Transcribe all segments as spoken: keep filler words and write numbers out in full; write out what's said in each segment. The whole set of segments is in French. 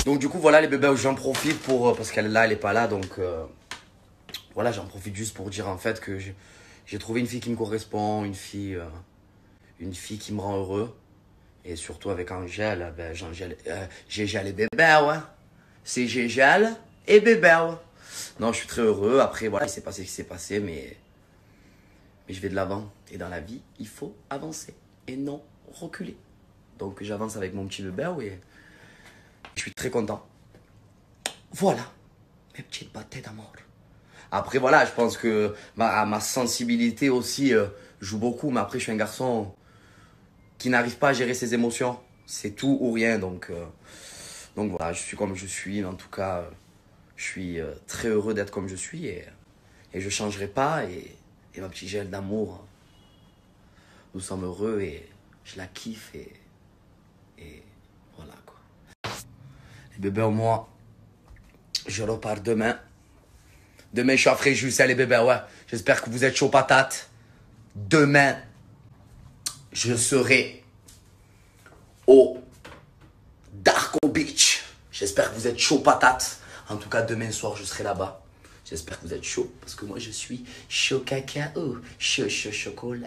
Donc du coup, voilà les bébés, j'en profite pour... Parce qu'elle est là, elle est pas là, donc... Euh, voilà, j'en profite juste pour dire en fait que j'ai trouvé une fille qui me correspond, une fille... Euh, une fille qui me rend heureux. Et surtout avec Angèle, ben, Angèle, euh, Gégel et bébé, ouais. C'est Gégel et bébé, ouais. Non, je suis très heureux. Après, voilà, il s'est passé ce qui s'est passé, mais... Mais je vais de l'avant. Et dans la vie, il faut avancer et non reculer. Donc j'avance avec mon petit bébé, et je suis très content. Voilà, mes petites batailles d'amour. Après, voilà, je pense que ma, ma sensibilité aussi euh, joue beaucoup. Mais après, je suis un garçon qui n'arrive pas à gérer ses émotions. C'est tout ou rien. Donc, euh, donc voilà, je suis comme je suis. En tout cas, euh, je suis euh, très heureux d'être comme je suis. Et, et je ne changerai pas. Et, et ma petite gel d'amour, nous sommes heureux et je la kiffe. Et, et voilà quoi. Les bébés, moi, je repars demain. Demain, je suis à Fréjus, les bébés, ouais. J'espère que vous êtes chaud patate. Demain, je serai au Darko Beach. J'espère que vous êtes chaud patate. En tout cas, demain soir, je serai là-bas. J'espère que vous êtes chaud. Parce que moi, je suis chaud cacao, chaud chaud chocolat.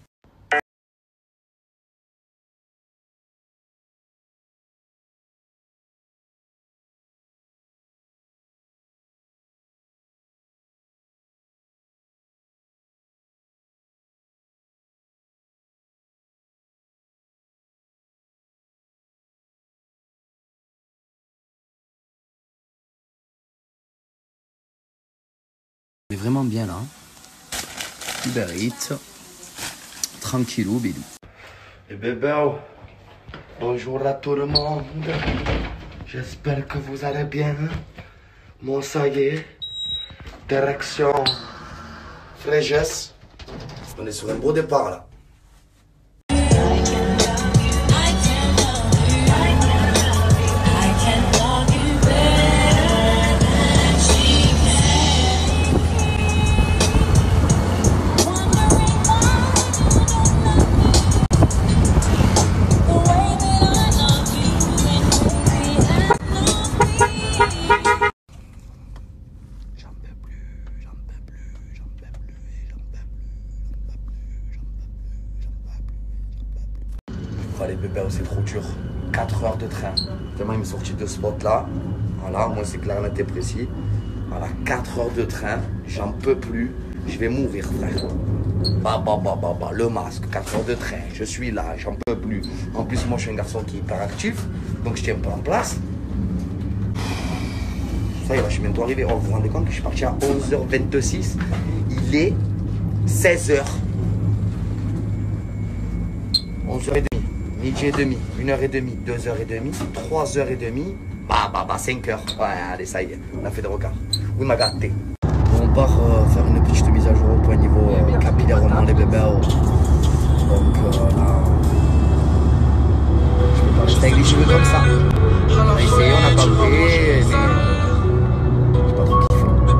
On est vraiment bien là. Uber Eats. Tranquillou, bidou. Les bébés, bonjour à tout le monde. J'espère que vous allez bien. Moi, ça y est. Direction Fréjus. On est sur un beau départ là. Les bébés, c'est trop dur. quatre heures de train. Tellement il m'est sorti de ce spot là. Voilà, moi c'est clair, net et précis. Voilà, quatre heures de train. J'en peux plus. Je vais mourir, frère. Bah, bah, bah, bah, bah. Le masque, quatre heures de train. Je suis là, j'en peux plus. En plus, moi je suis un garçon qui est hyper actif. Donc je tiens pas en place. Ça y est, là, je suis bientôt arrivé. Oh, vous vous rendez compte que je suis parti à onze heures vingt-six. Il est seize heures. onze heures trente. Midi et demi, une heure et demie, deux heures et demie, trois heures et demie, bah bah bah cinq heures. Ouais, allez, ça y est, on a fait des regards. Oui, m'a gâté. On part euh, faire une petite mise à jour au point niveau euh, capillairement les bébés. Donc euh, là, je peux pas rester avec les cheveux comme ça. On a essayé, on n'a pas fait, mais j'ai pas trop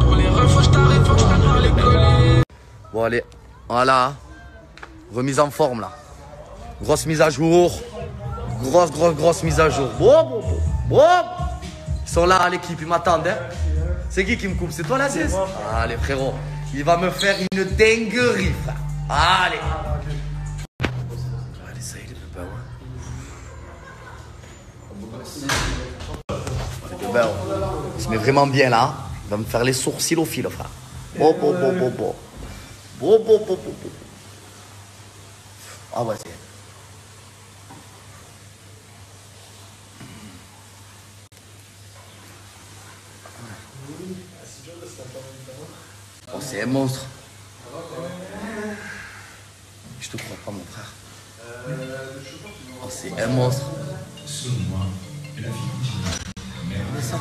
kiffé. Bon allez, voilà, remise en forme là. Grosse mise à jour. Grosse, grosse, grosse mise à jour. Bon, bon, bon. Bon. Ils sont là, l'équipe, ils m'attendent. Hein. C'est qui qui me coupe? C'est toi, la cesse? Allez, frérot. Il va me faire une dinguerie, frère. Allez. Allez, ça y est, les bébés, ouais. Les bébés, il se met vraiment bien, là. Il va me faire les sourcils au fil, frère. Bon, bon, bon, bon, bon. Bon, bon, bon, bon, bon. Ah, ouais, c'est... Oh, c'est un monstre. Je te crois pas, mon frère. Oh, c'est un monstre. Mais ça.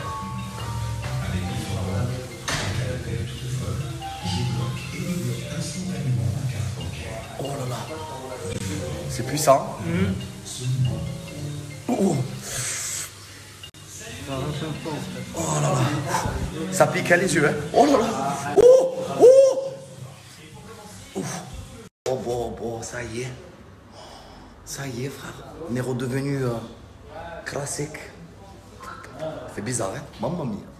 Oh là là. C'est puissant. Mmh. Oh. Oh là là. Ça pique à les yeux, hein. Oh là là. Oh. Oh. Ouf. Oh bon, bon, ça y est. Ça y est, frère. On est redevenu euh, classique. Ça fait bizarre, hein? Mamma mia.